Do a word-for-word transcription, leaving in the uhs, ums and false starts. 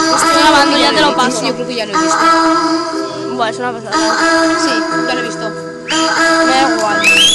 Estoy grabando, ya te lo Ese paso. yo creo que ya lo he visto. Buah, es una pasada. Sí, ya lo he visto. Me da igual.